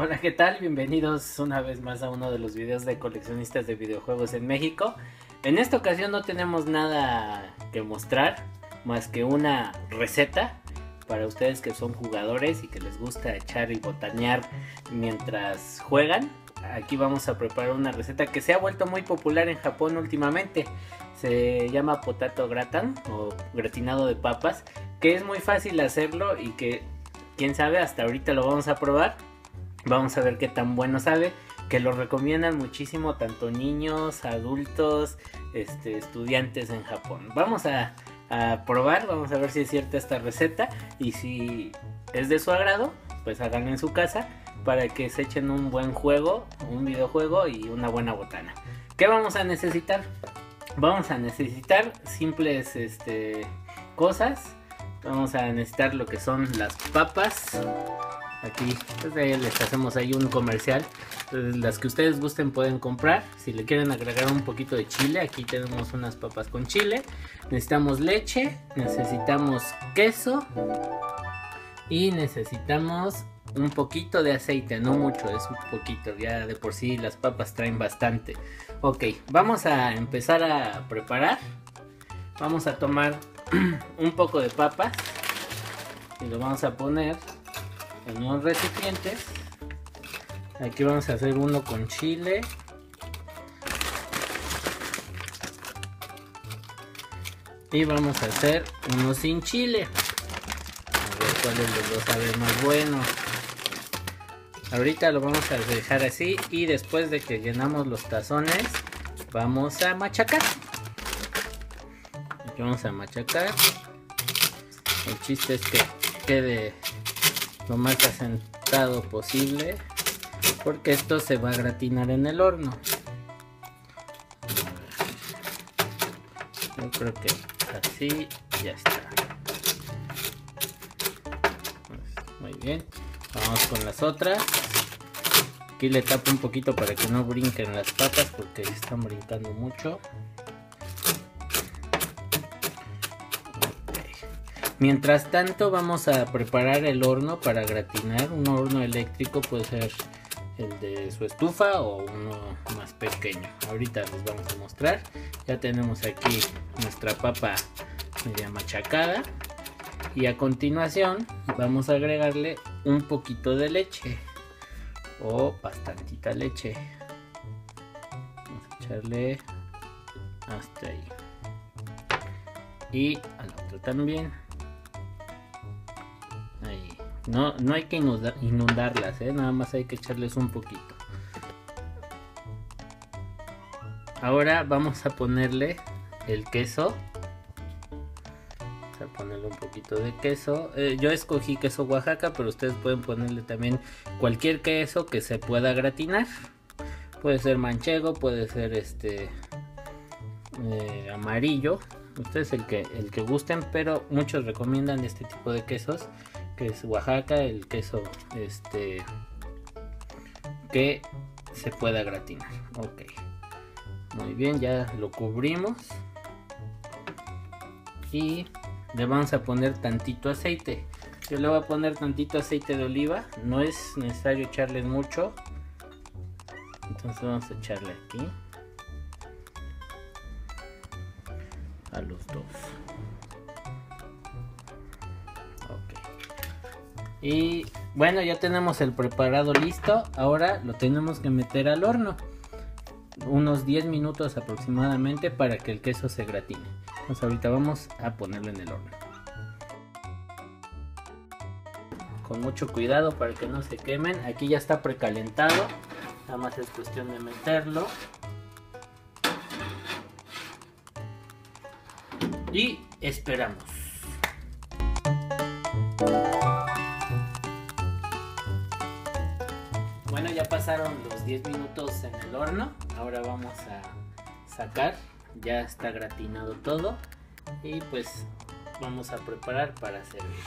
Hola, ¿qué tal? Bienvenidos una vez más a uno de los videos de coleccionistas de videojuegos en México. En esta ocasión no tenemos nada que mostrar más que una receta para ustedes que son jugadores y que les gusta echar y botanear mientras juegan. Aquí vamos a preparar una receta que se ha vuelto muy popular en Japón últimamente. Se llama potato gratin o gratinado de papas, que es muy fácil hacerlo y que quién sabe, hasta ahorita lo vamos a probar. Vamos a ver qué tan bueno sabe, que lo recomiendan muchísimo tanto niños, adultos, estudiantes en Japón. Vamos a probar, vamos a ver si es cierta esta receta y si es de su agrado, pues háganlo en su casa para que se echen un buen juego, un videojuego y una buena botana. ¿Qué vamos a necesitar? Vamos a necesitar simples cosas. Vamos a necesitar lo que son las papas. Aquí pues les hacemos ahí un comercial. Entonces, las que ustedes gusten pueden comprar. Si le quieren agregar un poquito de chile, aquí tenemos unas papas con chile. Necesitamos leche, necesitamos queso y necesitamos un poquito de aceite, no mucho, es un poquito, ya de por sí las papas traen bastante. Ok, vamos a empezar a preparar. Vamos a tomar un poco de papas y lo vamos a poner en unos recipientes. Aquí vamos a hacer uno con chile y vamos a hacer uno sin chile, a ver cuál de los dos sabe más bueno. Ahorita lo vamos a dejar así y después de que llenamos los tazones vamos a machacar. Aquí vamos a machacar. El chiste es que quede lo más asentado posible, porque esto se va a gratinar en el horno. Yo creo que así ya está. Muy bien, vamos con las otras. Aquí le tapo un poquito para que no brinquen las papas, porque están brincando mucho. Mientras tanto vamos a preparar el horno para gratinar. Un horno eléctrico puede ser el de su estufa o uno más pequeño. Ahorita les vamos a mostrar. Ya tenemos aquí nuestra papa media machacada. Y a continuación vamos a agregarle un poquito de leche o bastantita leche. Vamos a echarle hasta ahí. Y al otro también. Ahí. No hay que inundarlas, nada más hay que echarles un poquito. Ahora vamos a ponerle el queso. Vamos a ponerle un poquito de queso. Yo escogí queso Oaxaca, pero ustedes pueden ponerle también cualquier queso que se pueda gratinar. Puede ser manchego, puede ser amarillo. Ustedes el que gusten, pero muchos recomiendan este tipo de quesos, que es Oaxaca, el queso que se pueda gratinar. Ok, muy bien, ya lo cubrimos y le vamos a poner tantito aceite. Yo le voy a poner tantito aceite de oliva, no es necesario echarle mucho, entonces vamos a echarle aquí a los dos. Y bueno, ya tenemos el preparado listo. Ahora lo tenemos que meter al horno unos 10 minutos aproximadamente para que el queso se gratine. Entonces ahorita vamos a ponerlo en el horno con mucho cuidado para que no se quemen. Aquí ya está precalentado, nada más es cuestión de meterlo y esperamos. Bueno, ya pasaron los 10 minutos en el horno. Ahora vamos a sacar. Ya está gratinado todo. Y pues vamos a preparar para servir.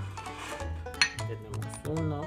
Tenemos uno.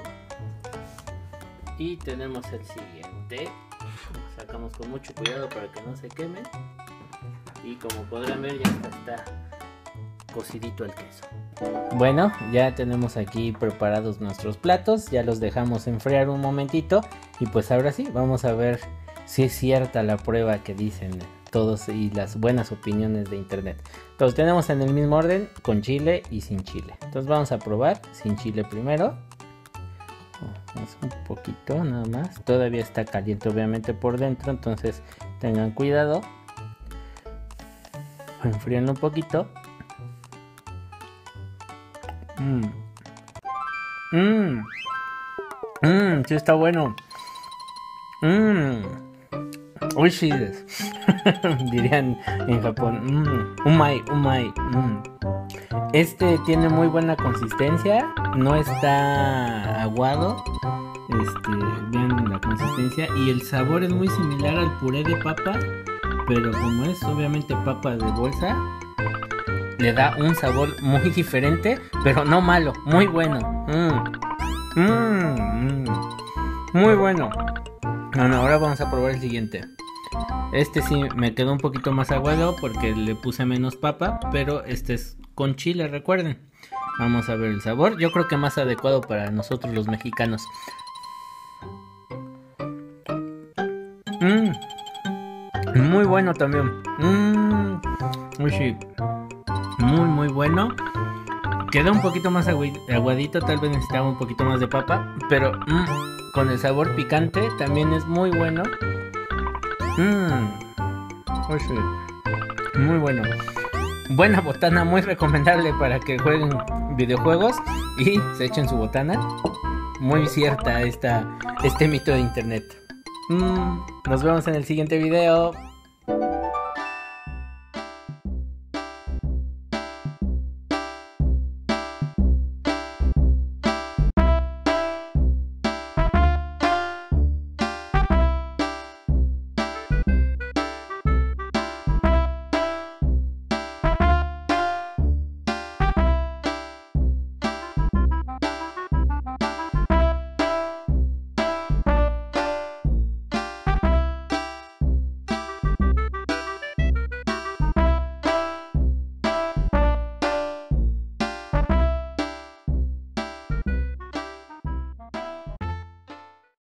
Y tenemos el siguiente. Lo sacamos con mucho cuidado para que no se queme. Y como podrán ver, ya está cocidito el queso. Bueno, ya tenemos aquí preparados nuestros platos, ya los dejamos enfriar un momentito y pues ahora sí, vamos a ver si es cierta la prueba que dicen todos y las buenas opiniones de internet. Los tenemos en el mismo orden, con chile y sin chile. Entonces vamos a probar sin chile primero. Vamos un poquito nada más. Todavía está caliente obviamente por dentro, entonces tengan cuidado. Enfríenlo un poquito. Sí está bueno. Uy, dirían en Japón. Umai. Este tiene muy buena consistencia. No está aguado. Vean la consistencia. Y el sabor es muy similar al puré de papa. Pero como es obviamente papa de bolsa, le da un sabor muy diferente. Pero no malo, muy bueno. Muy bueno. Bueno, ahora vamos a probar el siguiente. Este sí me quedó un poquito más aguado porque le puse menos papa, pero este es con chile, recuerden. Vamos a ver el sabor. Yo creo que más adecuado para nosotros los mexicanos. Muy bueno también. Uy, sí. Muy bueno. Queda un poquito más aguadito, tal vez necesitaba un poquito más de papa, pero con el sabor picante también es muy bueno. Uy, sí. Muy bueno. Buena botana, muy recomendable para que jueguen videojuegos y se echen su botana. Muy cierta este mito de internet. Nos vemos en el siguiente video.